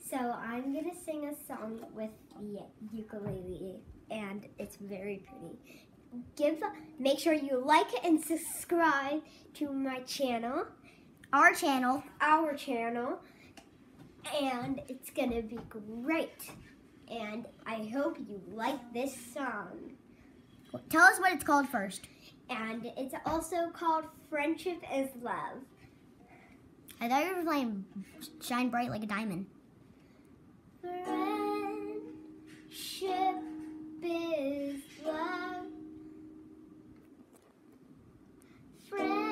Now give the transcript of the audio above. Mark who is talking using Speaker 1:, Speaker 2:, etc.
Speaker 1: So I'm gonna sing a song with the ukulele, and it's very pretty. Make sure you like and subscribe to my channel,
Speaker 2: Our channel.
Speaker 1: and it's gonna be great. And I hope you like this song.
Speaker 2: Tell us what it's called first.
Speaker 1: And it's also called Friendship is Love.
Speaker 2: I thought you were playing Shine Bright Like a Diamond.
Speaker 1: Friendship is love. Friendship